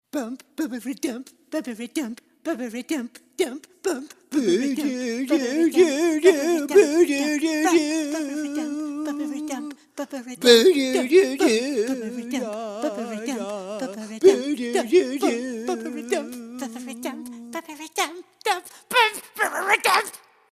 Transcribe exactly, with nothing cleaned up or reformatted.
Bump, bubbery dump, bubbery dump, bubbery dump, dump, bump, bubbery dump, bubbery dump, bubbery dump, bubbery dump, bubbery dump, bubbery dump, bubbery dump, bubbery dump, bubbery dump, bubbery dump, bubbery dump, bubbery dump.